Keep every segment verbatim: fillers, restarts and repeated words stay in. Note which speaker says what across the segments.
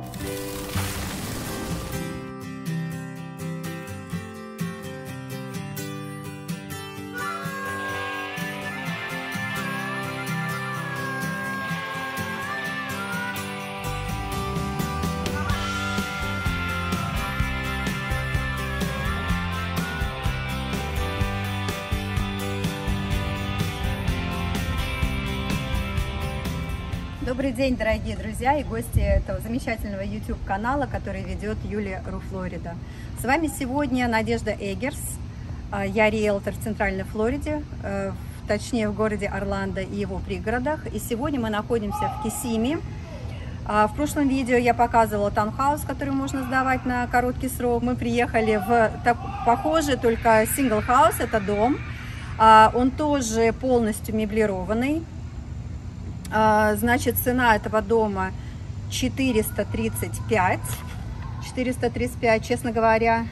Speaker 1: Добрый день, дорогие друзья и гости этого замечательного YouTube-канала, который ведет Юлия Ру Флорида. С вами сегодня Надежда Эггерс. Я риэлтор в Центральной Флориде, точнее в городе Орландо и его пригородах. И сегодня мы находимся в Киссиме. В прошлом видео я показывала таунхаус, который можно сдавать на короткий срок. Мы приехали в так, похожий, только сингл-хаус, это дом. Он тоже полностью меблированный. Значит, цена этого дома четыреста тридцать пять. четыреста тридцать пять, честно говоря.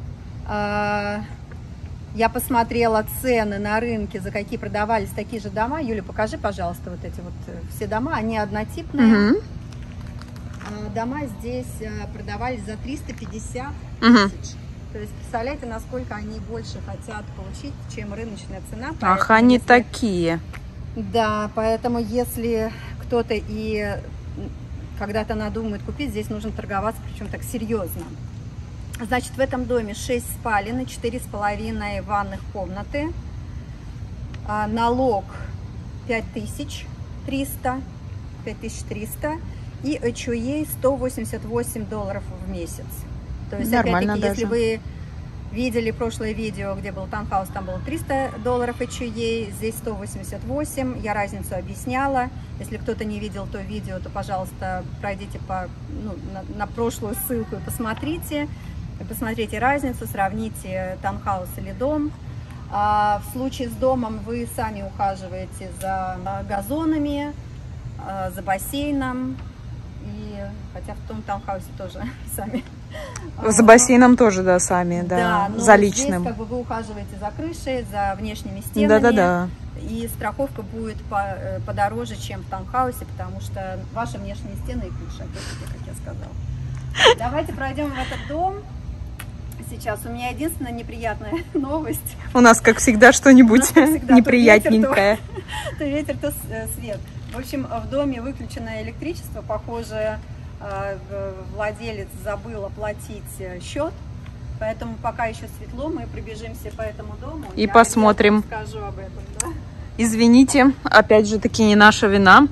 Speaker 1: Я посмотрела цены на рынке, за какие продавались такие же дома. Юля, покажи, пожалуйста, вот эти вот все дома. Они однотипные. Угу. Дома здесь продавались за триста пятьдесят тысяч. То есть, представляете, насколько они больше хотят получить, чем рыночная цена.
Speaker 2: Ах, они если... такие.
Speaker 1: Да, поэтому если кто-то и когда-то надумает купить, здесь нужно торговаться, причем так серьезно. Значит, в этом доме шесть спален и четыре с половиной ванных комнаты. А, налог пять тысяч триста, пять тысяч триста и эйч о эй сто восемьдесят восемь долларов в месяц. То есть, опять-таки, если вы видели прошлое видео, где был таунхаус, там было триста долларов эйч о эй, здесь сто восемьдесят восемь. Я разницу объясняла. Если кто-то не видел то видео, то, пожалуйста, пройдите по, ну, на, на прошлую ссылку и посмотрите. Посмотрите разницу, сравните таунхаус или дом. А в случае с домом вы сами ухаживаете за газонами, за бассейном. И, хотя в том таунхаусе тоже сами.
Speaker 2: За бассейном тоже, да, сами, да,
Speaker 1: да, но
Speaker 2: за личным.
Speaker 1: Здесь как бы вы ухаживаете за крышей, за внешними стенами.
Speaker 2: Да, да, да.
Speaker 1: И страховка будет по, подороже, чем в таунхаусе, потому что ваши внешние стены и крыша, как я сказала. Давайте пройдем в этот дом. Сейчас у меня единственная неприятная новость.
Speaker 2: У нас, как всегда, что-нибудь неприятненькое.
Speaker 1: То ветер, то свет. В общем, в доме выключено электричество. Похоже, владелец забыл оплатить счет. Поэтому пока еще светло, мы пробежимся по этому дому.
Speaker 2: И посмотрим.
Speaker 1: Я скажу об этом, да?
Speaker 2: Извините, опять же таки не наша вина.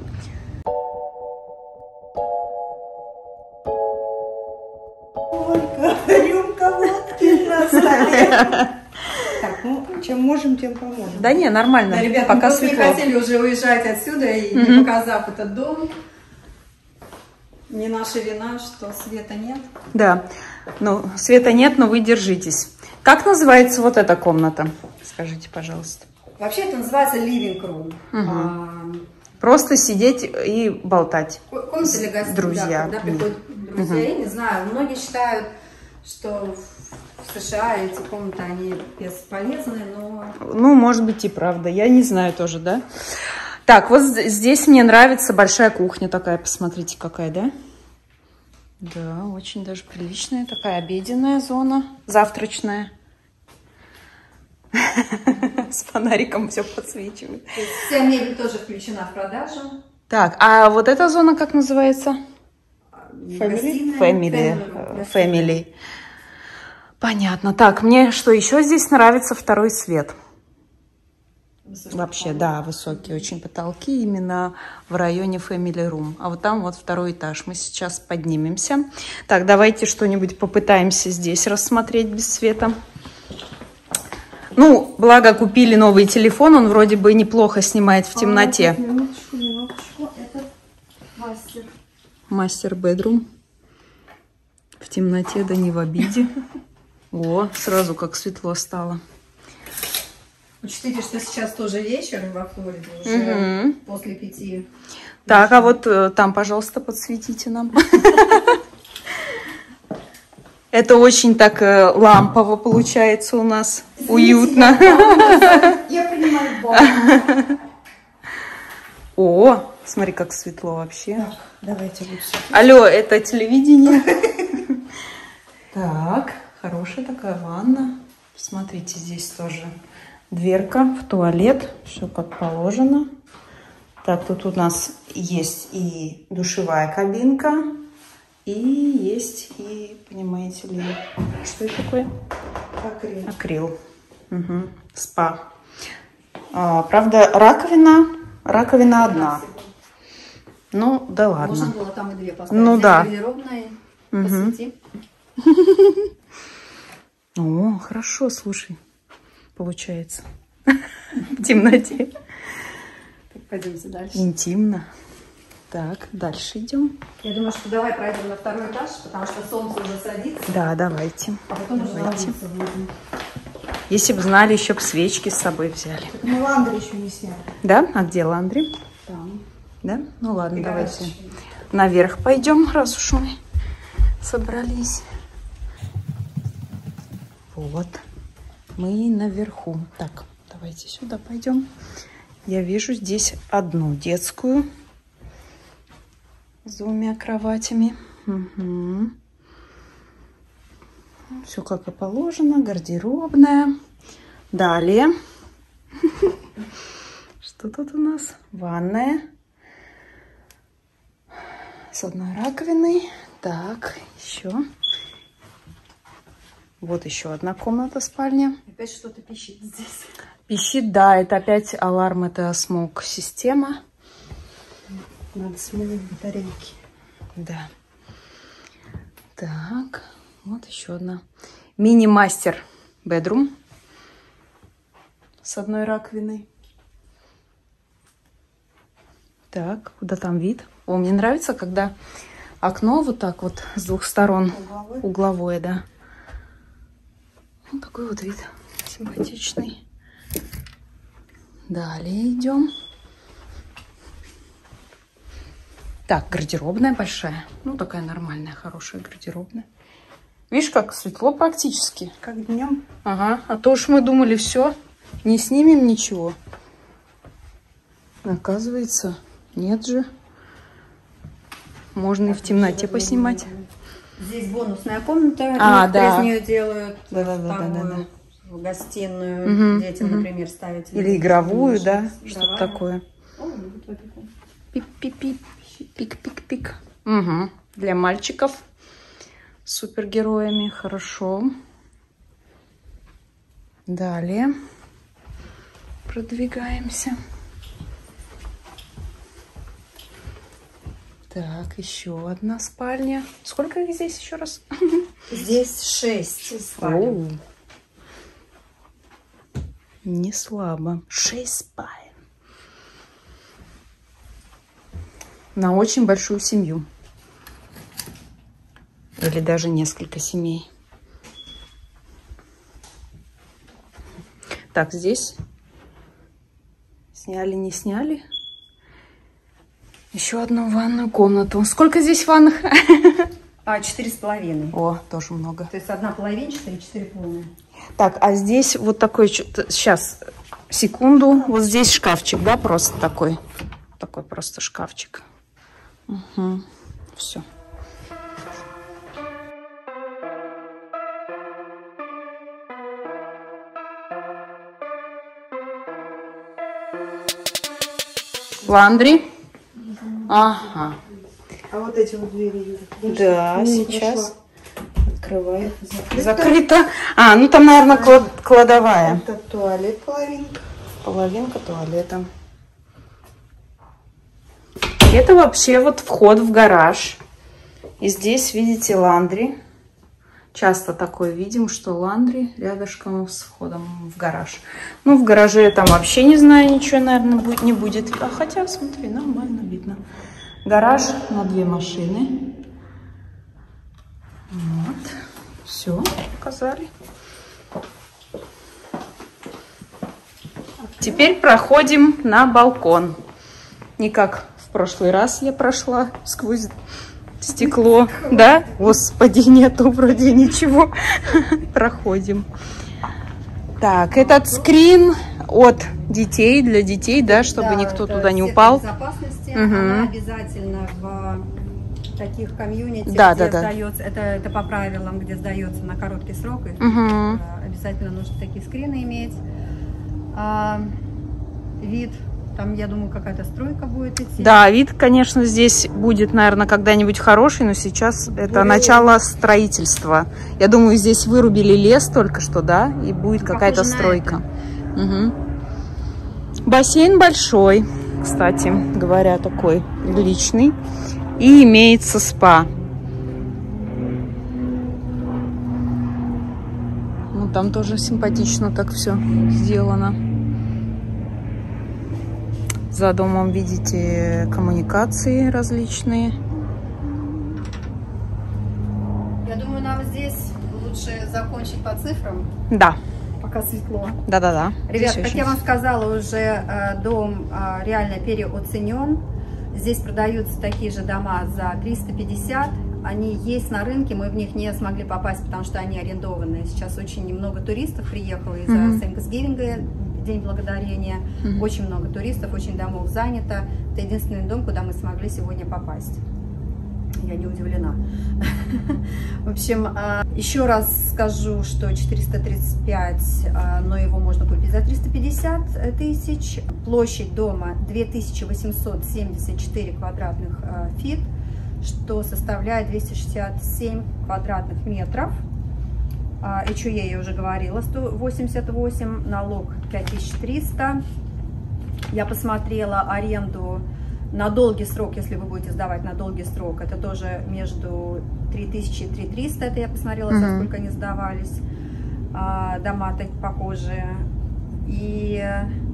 Speaker 3: Рюмка водки на столе. Так, ну, чем можем, тем поможем.
Speaker 2: Да не, нормально.
Speaker 1: Да, ребята,
Speaker 2: пока
Speaker 1: мы
Speaker 2: светло.
Speaker 1: не хотели уже уезжать отсюда, и
Speaker 2: Mm-hmm.
Speaker 1: не показав этот дом. Не наша вина, что света нет.
Speaker 2: Да, ну, света нет, но вы держитесь. Как называется вот эта комната? Скажите, пожалуйста.
Speaker 1: Вообще это называется living room.
Speaker 2: Угу.
Speaker 1: А,
Speaker 2: Просто сидеть и болтать.
Speaker 1: Комната для гостей,
Speaker 2: друзья.
Speaker 1: Да, когда приходят друзья. Угу. Я не знаю, многие считают, что в США эти комнаты, они бесполезны, но...
Speaker 2: Ну, может быть и правда, я не знаю тоже, да? Так, вот здесь мне нравится большая кухня такая, посмотрите, какая, да? Да, очень даже приличная такая обеденная зона, завтрачная. С фонариком все подсвечивает.
Speaker 1: Вся мебель тоже включена в продажу.
Speaker 2: Так, а вот эта зона как называется?
Speaker 1: Family.
Speaker 2: Family. Family. Понятно. Так, мне что еще здесь нравится? Второй свет. Высокий Вообще, потолок. Да, высокие очень потолки именно в районе Family Room. А вот там вот второй этаж. Мы сейчас поднимемся. Так, давайте что-нибудь попытаемся здесь рассмотреть без света. Ну, благо купили новый телефон, он вроде бы неплохо снимает в темноте.
Speaker 1: А, минуточку, минуточку. Это мастер.
Speaker 2: Мастер бедрум. В темноте, да не в обиде. О, сразу как светло стало.
Speaker 1: Учтите, что сейчас тоже вечер во Флориде, уже угу. после пяти.
Speaker 2: Так, а вот там, пожалуйста, подсветите нам. Это очень так лампово получается у нас, уютно.
Speaker 1: Я принимаю бал.
Speaker 2: О, Смотри, как светло вообще.
Speaker 3: Так, давайте вот сюда.
Speaker 2: Алло, это телевидение. Так, хорошая такая ванна. Смотрите, здесь тоже дверка в туалет. Все как положено. Так, тут у нас есть и душевая кабинка. И есть и, понимаете ли, что это такое?
Speaker 3: Акрил.
Speaker 2: Акрил. Угу. Спа. А, правда, раковина, раковина одна. Ну, да ладно.
Speaker 1: Можно было там и две поставить.
Speaker 2: Ну,
Speaker 1: Здесь
Speaker 2: да.
Speaker 1: гардеробная,
Speaker 2: Угу.
Speaker 1: посвети.
Speaker 2: О, хорошо, слушай, получается. В темноте.
Speaker 1: Так, пойдемте дальше.
Speaker 2: Интимно. Так, дальше идем.
Speaker 1: Я думаю, что давай пройдем на второй этаж, потому что солнце уже садится.
Speaker 2: Да, давайте.
Speaker 1: А потом уже
Speaker 2: Давайте.
Speaker 1: ложиться будем.
Speaker 2: Если бы знали, еще бы свечки с собой взяли.
Speaker 3: Мы ландри еще не сняли.
Speaker 2: Да? А где ландри?
Speaker 1: Там.
Speaker 2: Да? Ну ладно,
Speaker 1: И
Speaker 2: давайте
Speaker 1: гараж.
Speaker 2: наверх пойдем, раз уж мы собрались. Вот. Мы наверху. Так, давайте сюда пойдем. Я вижу здесь одну детскую с двумя кроватями. Угу. Все как и положено. Гардеробная. Далее. Что тут у нас? Ванная. С одной раковиной. Так, еще. Вот еще одна комната, спальня.
Speaker 1: Опять что-то пищит здесь.
Speaker 2: Пищит, да, это опять аларм, это смог-система.
Speaker 3: Надо сменить батарейки.
Speaker 2: Да. Так, вот еще одна. Мини-мастер бедрум с одной раковиной. Так, куда там вид? О, мне нравится, когда окно вот так вот с двух сторон.
Speaker 3: Угловой.
Speaker 2: Угловое, да. Вот такой вот вид. Симпатичный. Далее идем. Так, гардеробная большая. Ну, такая нормальная, хорошая гардеробная. Видишь, как светло практически.
Speaker 3: Как днем.
Speaker 2: Ага, а то уж мы думали, все, не снимем ничего. Оказывается, нет же. Можно и в темноте поснимать.
Speaker 1: Здесь бонусная комната.
Speaker 2: А,
Speaker 1: Некоторые
Speaker 2: да.
Speaker 1: из нее делают
Speaker 2: Да-да-да-да-да.
Speaker 1: в гостиную.
Speaker 2: Мгм,
Speaker 1: Детям,
Speaker 2: мгм.
Speaker 1: например, ставить.
Speaker 2: Или игровую, да,
Speaker 1: Игровая.
Speaker 2: что-то такое.
Speaker 1: О, вот это такое.
Speaker 2: Пип-пип-пип, пик-пик-пик. Угу. Для мальчиков с супергероями, хорошо. Далее продвигаемся. Так, еще одна спальня. Сколько их здесь еще раз?
Speaker 1: Здесь шесть спален.
Speaker 2: Оу. Не слабо. Шесть спален. На очень большую семью. Или даже несколько семей. Так, здесь сняли, не сняли. Еще одну ванную комнату. Сколько здесь ванных?
Speaker 1: А, четыре с половиной.
Speaker 2: О, тоже много.
Speaker 1: То есть одна половинчатая и четыре полные.
Speaker 2: Так, а здесь вот такой... Сейчас, секунду. Вот здесь шкафчик, да, просто такой. Такой просто шкафчик. Угу. Все. Ландри. Ага.
Speaker 3: А вот эти вот двери, Юра.
Speaker 2: Да,
Speaker 3: Ну,
Speaker 2: сейчас.
Speaker 3: прошла.
Speaker 2: Открывай.
Speaker 3: Закрыто.
Speaker 2: Закрыто. А, ну там, наверное, клад- кладовая.
Speaker 3: Это туалет половинка.
Speaker 2: Половинка туалета. Это вообще вот вход в гараж. И здесь, видите, ландри. Часто такое видим, что ландри рядышком с входом в гараж. Ну, в гараже там вообще не знаю, ничего, наверное, будет, не будет. А хотя, смотри, нормально видно. Гараж на две машины. Вот. Все, показали. Теперь проходим на балкон. Не как в прошлый раз я прошла сквозь стекло. Да? Господи, нету вроде ничего. Проходим. Так, этот скрин от детей, для детей, да, чтобы
Speaker 1: Да,
Speaker 2: никто
Speaker 1: это
Speaker 2: туда не
Speaker 1: сетка
Speaker 2: упал.
Speaker 1: безопасности,
Speaker 2: Угу.
Speaker 1: она обязательно в таких комьюнити,
Speaker 2: Да,
Speaker 1: где
Speaker 2: да, да.
Speaker 1: сдается, это, это по правилам, где сдается на короткий срок, и,
Speaker 2: Угу.
Speaker 1: э, обязательно нужно такие скрины иметь. А, вид, там, я думаю, какая-то стройка будет идти.
Speaker 2: Да, вид, конечно, здесь будет, наверное, когда-нибудь хороший, но сейчас это
Speaker 1: Более-
Speaker 2: начало строительства. Я думаю, здесь вырубили лес только что, да, и будет
Speaker 1: Похоже
Speaker 2: какая-то
Speaker 1: на
Speaker 2: стройка. Угу. Бассейн большой, кстати говоря, такой приличный. И имеется спа. Ну, там тоже симпатично так все сделано. За домом видите коммуникации различные.
Speaker 1: Я думаю, нам здесь лучше закончить по цифрам,
Speaker 2: Да,
Speaker 1: пока светло.
Speaker 2: да-да-да.
Speaker 1: Ребят,
Speaker 2: Здесь
Speaker 1: как
Speaker 2: очень-
Speaker 1: я вам сказала, уже э, дом э, реально переоценен. Здесь продаются такие же дома за триста пятьдесят. Они есть на рынке, мы в них не смогли попасть, потому что они арендованные. Сейчас очень немного туристов приехало из-за
Speaker 2: Мгм.
Speaker 1: Thanksgiving, День Благодарения.
Speaker 2: Мгм.
Speaker 1: Очень много туристов, очень домов занято. Это единственный дом, куда мы смогли сегодня попасть. Я не удивлена. В общем, еще раз скажу, что четыреста тридцать пять, но его можно купить за триста пятьдесят тысяч. Площадь дома две тысячи восемьсот семьдесят четыре квадратных фит, что составляет двести шестьдесят семь квадратных метров. эйч ю эй я уже говорила, сто восемьдесят восемь, налог пять тысяч триста. Я посмотрела аренду на долгий срок, если вы будете сдавать на долгий срок, это тоже между три тысячи и три тысячи триста, это я посмотрела,
Speaker 2: Мгм.
Speaker 1: за сколько они сдавались. А, дома так похожие. И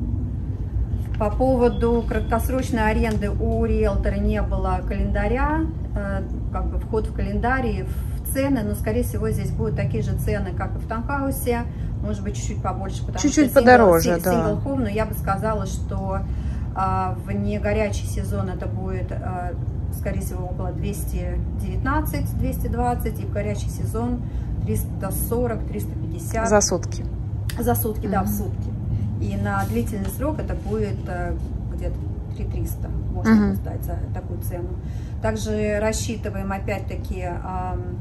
Speaker 1: по поводу краткосрочной аренды у риэлтора не было календаря, э, как бы вход в календарь и в цены, но скорее всего здесь будут такие же цены, как и в таунхаусе, может быть чуть-чуть побольше, потому
Speaker 2: Чуть-чуть
Speaker 1: что
Speaker 2: подороже,
Speaker 1: сингл,
Speaker 2: да.
Speaker 1: сингл home, но я бы сказала, что а, в негорячий сезон это будет, а, скорее всего, около двести девятнадцать — двести двадцать, и в горячий сезон триста сорок — триста пятьдесят.
Speaker 2: За сутки.
Speaker 1: За сутки, да, в
Speaker 2: Мгм.
Speaker 1: сутки. И на длительный срок это будет э, где-то три тысячи триста, можно
Speaker 2: Мгм.
Speaker 1: сдать за такую цену. Также рассчитываем опять-таки эм,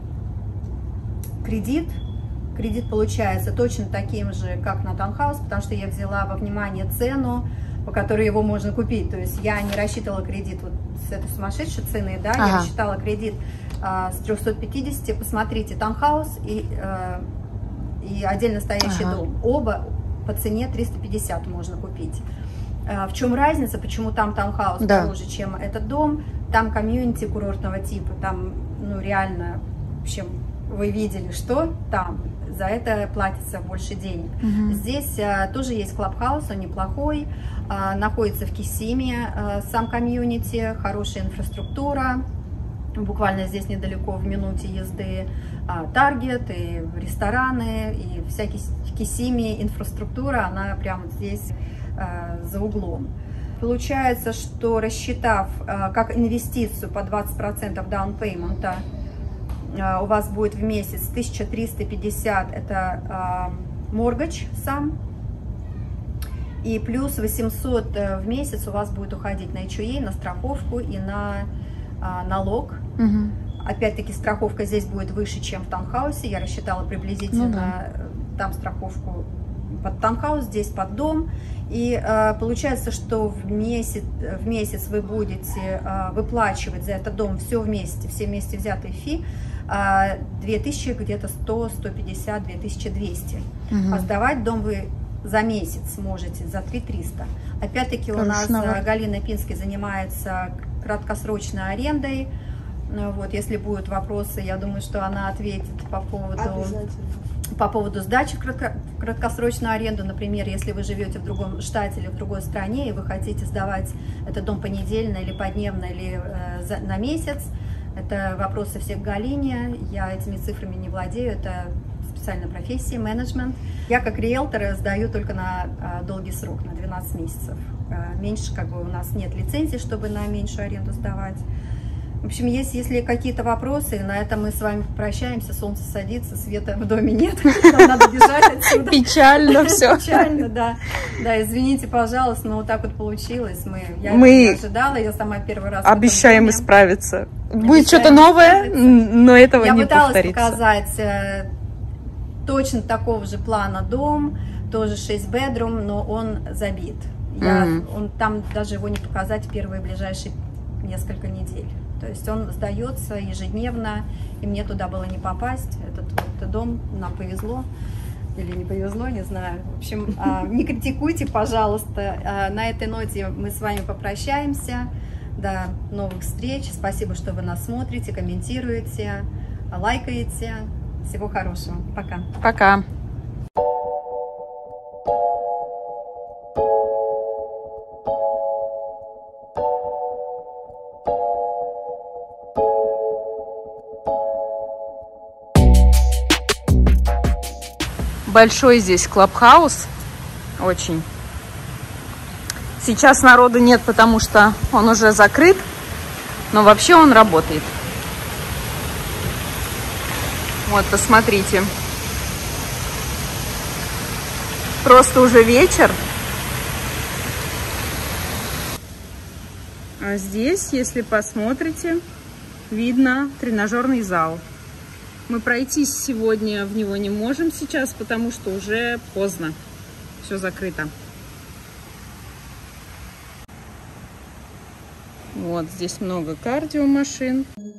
Speaker 1: кредит. Кредит получается точно таким же, как на таунхаус, потому что я взяла во внимание цену, по которой его можно купить. То есть я не рассчитывала кредит вот с этой сумасшедшей цены, да,
Speaker 2: Ага.
Speaker 1: я рассчитала кредит э, с трёхсот пятидесяти. Посмотрите, таунхаус и, э, и отдельно стоящий
Speaker 2: Ага.
Speaker 1: дом. Оба по цене триста пятьдесят можно купить. Э, В чем разница, почему там таунхаус
Speaker 2: Да.
Speaker 1: дороже, чем этот дом? Там комьюнити курортного типа, там, ну, реально, в общем, вы видели, что там, за это платится больше денег.
Speaker 2: Мгм.
Speaker 1: Здесь а, тоже есть клабхаус, он неплохой, а, находится в Киссиме, а, сам комьюнити, хорошая инфраструктура, буквально здесь недалеко, в минуте езды, Таргет, и рестораны, и всякие в Киссиме инфраструктура, она прямо здесь а, за углом. Получается, что рассчитав а, как инвестицию по двадцать процентов даунпеймента, у вас будет в месяц тысяча триста пятьдесят, это моргидж сам, и плюс восемьсот в месяц у вас будет уходить на эйч ю эй, на страховку и на а, налог.
Speaker 2: Мгм.
Speaker 1: Опять-таки страховка здесь будет выше, чем в таунхаусе, я рассчитала приблизительно,
Speaker 2: Ну да.
Speaker 1: там страховку под таунхаус, здесь под дом. И э, получается, что в месяц, в месяц вы будете э, выплачивать за этот дом все вместе, все вместе взятые фи, э, две тысячи, где-то сто — сто пятьдесят — две тысячи двести.
Speaker 2: Мгм.
Speaker 1: А сдавать дом вы за месяц можете за три тысячи триста. Опять-таки у нас
Speaker 2: Хорошо.
Speaker 1: э, Галина Пински занимается краткосрочной арендой. Ну, вот, если будут вопросы, я думаю, что она ответит по поводу...
Speaker 3: Обязательно.
Speaker 1: По поводу сдачи в кратко- в краткосрочную аренду, например, если вы живете в другом штате или в другой стране, и вы хотите сдавать этот дом понедельно или подневно, или э, за, на месяц, это вопросы всех к Галине, я этими цифрами не владею, это специальная профессия, менеджмент. Я как риэлтор сдаю только на э, долгий срок, на двенадцать месяцев. Э, меньше, как бы, у нас нет лицензии, чтобы на меньшую аренду сдавать. В общем, есть, если какие-то вопросы, на этом мы с вами прощаемся. Солнце садится, света в доме нет. Нам надо бежать отсюда.
Speaker 2: Печально все.
Speaker 1: Печально, да. Да, извините, пожалуйста, но вот так вот получилось. Мы, я
Speaker 2: Мы
Speaker 1: не ожидала, я сама первый раз.
Speaker 2: Обещаем исправиться. Будет что-то
Speaker 1: Обещаем
Speaker 2: новое,
Speaker 1: исправиться.
Speaker 2: но этого
Speaker 1: Я
Speaker 2: не
Speaker 1: пыталась
Speaker 2: повторится.
Speaker 1: показать э, точно такого же плана дом, тоже шесть бедрум, но он забит. Я,
Speaker 2: Мгм.
Speaker 1: он, там даже его не показать первые ближайшие несколько недель. То есть он сдается ежедневно, и мне туда было не попасть. Этот вот дом нам повезло. Или не повезло, не знаю. В общем, а, не критикуйте, пожалуйста. А, на этой ноте мы с вами попрощаемся. До новых встреч. Спасибо, что вы нас смотрите, комментируете, лайкаете. Всего хорошего. Пока.
Speaker 2: Пока. Большой здесь клабхаус, очень. Сейчас народу нет, потому что он уже закрыт, но вообще он работает. Вот, посмотрите. Просто уже вечер. А здесь, если посмотрите, видно тренажерный зал. Мы пройтись сегодня в него не можем сейчас, потому что уже поздно. Все закрыто. Вот здесь много кардиомашин.